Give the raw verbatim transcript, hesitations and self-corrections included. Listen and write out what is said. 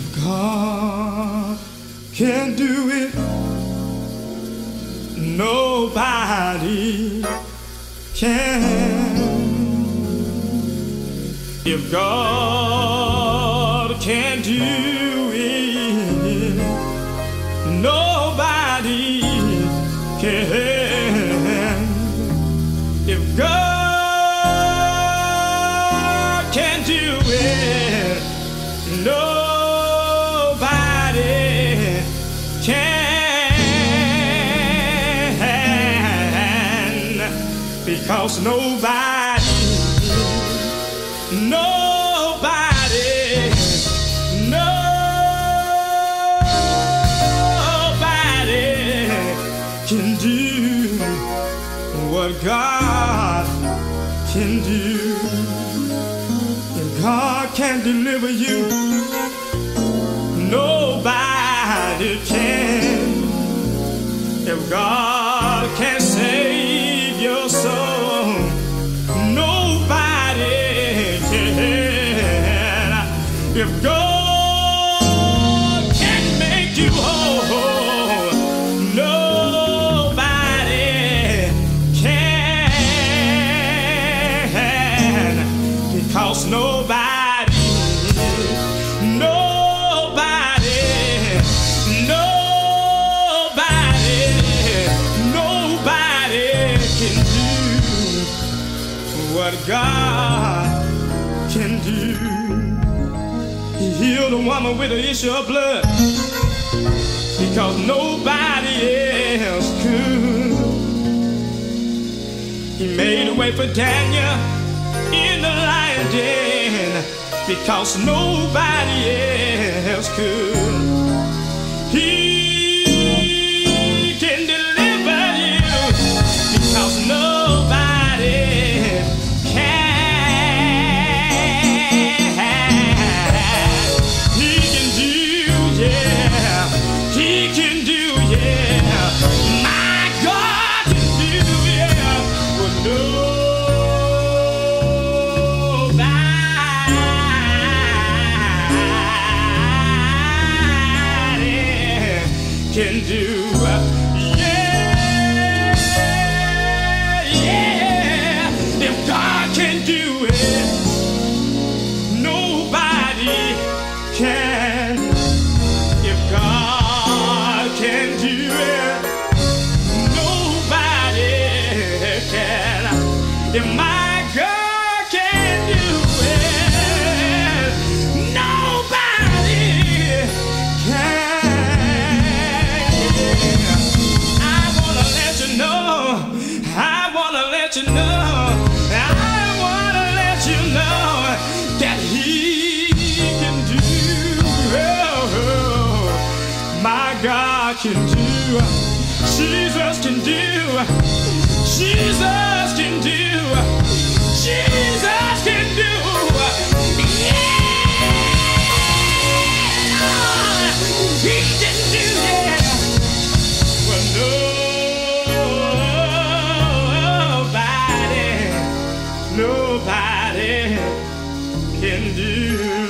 If God can do it, nobody can. If God can do it, nobody can. If God can do it, nobody can. Because nobody, nobody, nobody can do what God can do. If God can deliver you, nobody can. If God can save your soul, nobody can. If God can make you whole, nobody can. Because nobody, nobody, nobody, nobody can do what God can do. He healed a woman with an issue of blood because nobody else could. He made a way for Daniel in the lion den because nobody else could. He can deliver you because nobody can. He can do, yeah, he can do, yeah, my God can do, yeah, what nobody can do. Yeah, yeah, if God can do it, nobody can. If God can do it, nobody can. If my God can do it, nobody can. I wanna let you know, I wanna let you know, I wanna let you know that He can do, oh, my God can do, Jesus can do, Jesus can do, Jesus can do, yeah, He can do, yeah, well, nobody, nobody can do.